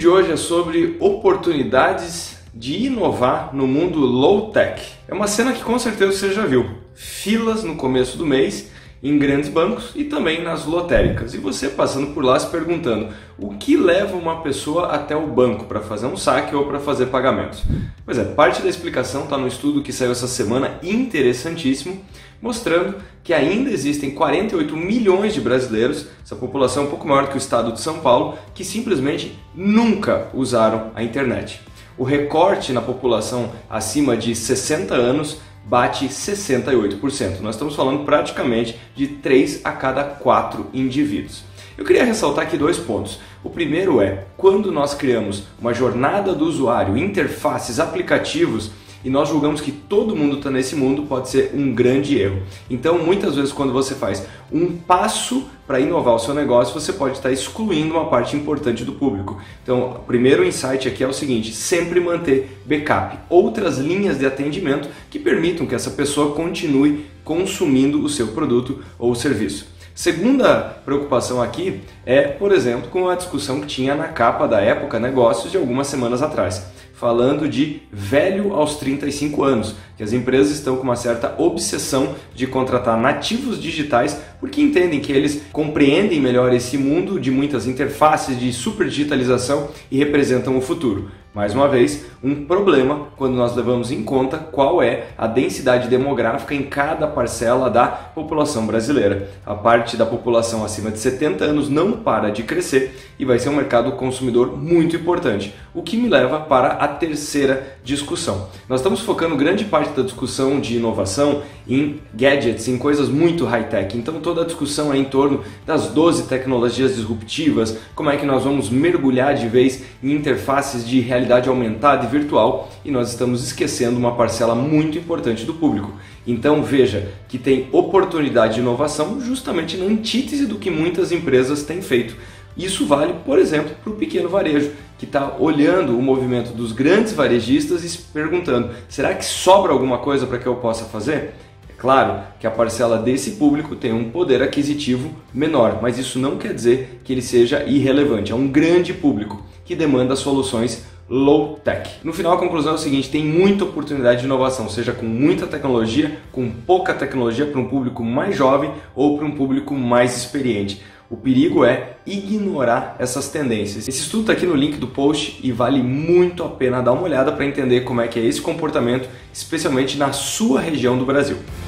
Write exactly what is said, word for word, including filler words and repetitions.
de hoje é sobre oportunidades de inovar no mundo low-tech. É uma cena que com certeza você já viu. Filas no começo do mês em grandes bancos e também nas lotéricas. E você passando por lá se perguntando o que leva uma pessoa até o banco para fazer um saque ou para fazer pagamentos. Pois é, parte da explicação está no estudo que saiu essa semana, interessantíssimo, mostrando que ainda existem quarenta e oito milhões de brasileiros, essa população é um pouco maior que o estado de São Paulo, que simplesmente nunca usaram a internet. O recorte na população acima de sessenta anos bate sessenta e oito por cento. Nós estamos falando praticamente de três a cada quatro indivíduos. Eu queria ressaltar aqui dois pontos. O primeiro é, quando nós criamos uma jornada do usuário, interfaces, aplicativos, e nós julgamos que todo mundo está nesse mundo, pode ser um grande erro. Então, muitas vezes, quando você faz um passo para inovar o seu negócio, você pode estar excluindo uma parte importante do público. Então, o primeiro insight aqui é o seguinte, sempre manter backup, outras linhas de atendimento que permitam que essa pessoa continue consumindo o seu produto ou serviço. Segunda preocupação aqui é, por exemplo, com a discussão que tinha na capa da Época Negócios de algumas semanas atrás, falando de velho aos trinta e cinco anos, que as empresas estão com uma certa obsessão de contratar nativos digitais porque entendem que eles compreendem melhor esse mundo de muitas interfaces, de super digitalização e representam o futuro. Mais uma vez, um problema quando nós levamos em conta qual é a densidade demográfica em cada parcela da população brasileira. A parte da população acima de setenta anos não para de crescer e vai ser um mercado consumidor muito importante, o que me leva para a terceira discussão. Nós estamos focando grande parte da discussão de inovação em gadgets, em coisas muito high-tech, então toda a discussão é em torno das doze tecnologias disruptivas, como é que nós vamos mergulhar de vez em interfaces de realidade aumentada e virtual, e nós estamos esquecendo uma parcela muito importante do público. Então veja que tem oportunidade de inovação justamente na antítese do que muitas empresas têm feito. Isso vale, por exemplo, para o pequeno varejo, que está olhando o movimento dos grandes varejistas e se perguntando, será que sobra alguma coisa para que eu possa fazer? É claro que a parcela desse público tem um poder aquisitivo menor, mas isso não quer dizer que ele seja irrelevante. É um grande público que demanda soluções low-tech. No final, a conclusão é o seguinte, tem muita oportunidade de inovação, seja com muita tecnologia, com pouca tecnologia para um público mais jovem ou para um público mais experiente. O perigo é ignorar essas tendências. Esse estudo está aqui no link do post e vale muito a pena dar uma olhada para entender como é que é esse comportamento, especialmente na sua região do Brasil.